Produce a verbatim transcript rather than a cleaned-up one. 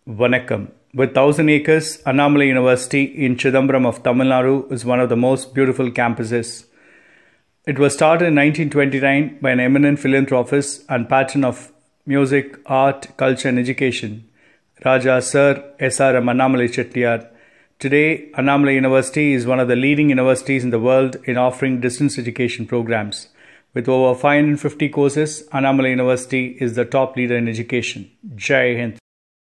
Vanakkam. With thousand acres, Annamalai University in Chidambaram of Tamil Nadu is one of the most beautiful campuses. It was started in nineteen twenty-nine by an eminent philanthropist and patron of music, art, culture and education, Raja Sir S R M Annamalai Chettiar. Today, Annamalai University is one of the leading universities in the world in offering distance education programs. With over five hundred fifty courses, Annamalai University is the top leader in education. Jai Hind.